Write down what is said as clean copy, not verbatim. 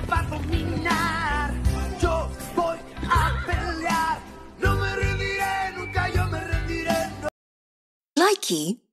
va a dominar. Yo voy a pelear. No me rendiré, nunca yo me rendiré. No. Likey